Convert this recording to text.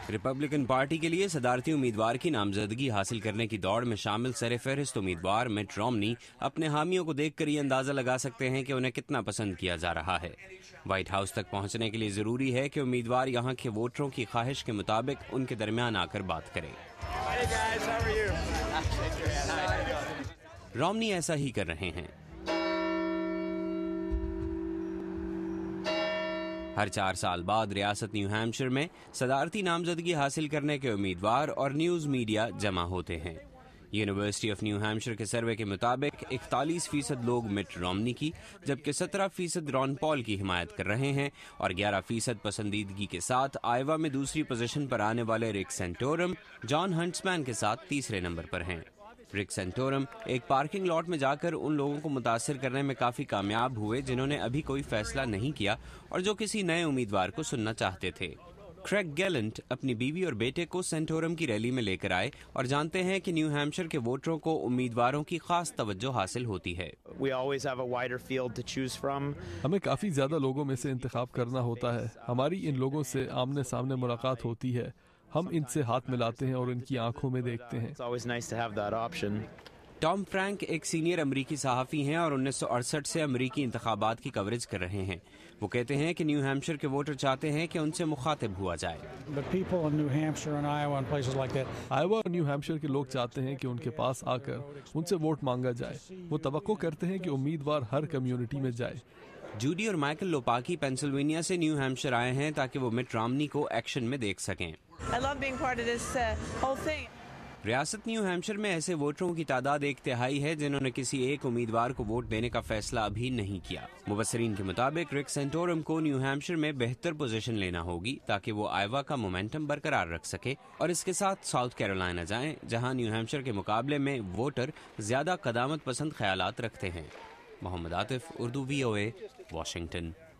Republican party के लिए सदारती उम्मीदवार की नामजदगी हासिल करने की दौड़ में शामिल सरफहरिस्त उम्मीदवार मिट रोमनी अपने हामियों को देखकर ये अंदाजा लगा सकते हैं कि उन्हें कितना पसंद किया जा रहा है। व्हाइट हाउस तक पहुंचने के लिए जरूरी है कि उम्मीदवार यहां के वोटरों की ख्वाहिश के मुताबिक उनके दरमियान आकर बात करें। रोमनी ऐसा ही कर रहे हैं। हर 4 साल बाद रियासत न्यू हैम्पशायर में सदारती नामजदगी हासिल करने के उम्मीदवार और न्यूज़ मीडिया जमा होते हैं। यूनिवर्सिटी ऑफ न्यू हैम्पशायर के सर्वे के मुताबिक 41% लोग मिट रोमनी की, जबकि 17% रॉन पॉल की हिमायत कर रहे हैं और 11% पसंदीदगी के साथ आयोवा में दूसरी पोजीशन पर आने वाले रिक सेंटोरम जॉन हंट्समैन के साथ तीसरे नंबर पर हैं। रिक सेंटोरम एक पार्किंग लॉट में जाकर उन लोगों को मुतासिर करने में काफी कामयाब हुए जिन्होंने अभी कोई फैसला नहीं किया और जो किसी नए उम्मीदवार को सुनना चाहते थे। क्रेग गैलेंट अपनी बीवी और बेटे को सेंटोरम की रैली में लेकर आए और जानते हैं कि न्यू हैम्पशायर के वोटरों को उम्मीदवारों की खास तवज्जो हासिल होती है। हमें काफी ज्यादा लोगों में से इंतखाब करना होता है। हमारी इन लोगों से आमने सामने मुलाकात होती है, हम इनसे हाथ मिलाते हैं और इनकी आंखों में देखते हैं। टॉम फ्रैंक एक सीनियर अमरीकी सहाफ़ी हैं और 1968 से अमरीकी इंतखाबात की कवरेज कर रहे हैं। वो कहते हैं कि न्यू हैम्पशायर के वोटर चाहते हैं कि उनसे मुखातिब हुआ जाए। आयोवा और न्यू हैम्पशायर के लोग चाहते हैं कि उनके पास आकर उनसे वोट मांगा जाए। वो तवक्को करते हैं कि उम्मीदवार हर कम्युनिटी में जाए। जूडी और माइकल लोपाकी पेंसिल्वेनिया से न्यू हैम्पशायर आए हैं ताकि वो मिट रोमनी को एक्शन में देख सकें। रियासत न्यू हैम्पशायर में ऐसे वोटरों की तादाद 1/3 है जिन्होंने किसी एक उम्मीदवार को वोट देने का फैसला अभी नहीं किया। मुबस्सरीन के मुताबिक रिक सेंटोरम को न्यू हैम्पशायर में बेहतर पोजीशन लेना होगी ताकि वो आयोवा का मोमेंटम बरकरार रख सके और इसके साथ साउथ कैरोलिना जाएं, जहां न्यू हैम्पशायर के मुकाबले में वोटर ज्यादा कदामत पसंद ख्यालात रखते हैं। Mohammad Atif, Urdu VOA, Washington.